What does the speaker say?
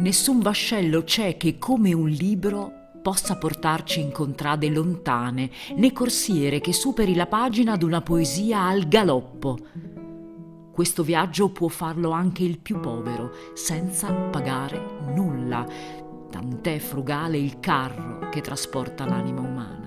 Nessun vascello c'è che come un libro possa portarci in contrade lontane, né corsiere che superi la pagina d'una poesia al galoppo. Questo viaggio può farlo anche il più povero, senza pagare nulla, tant'è frugale il carro che trasporta l'anima umana.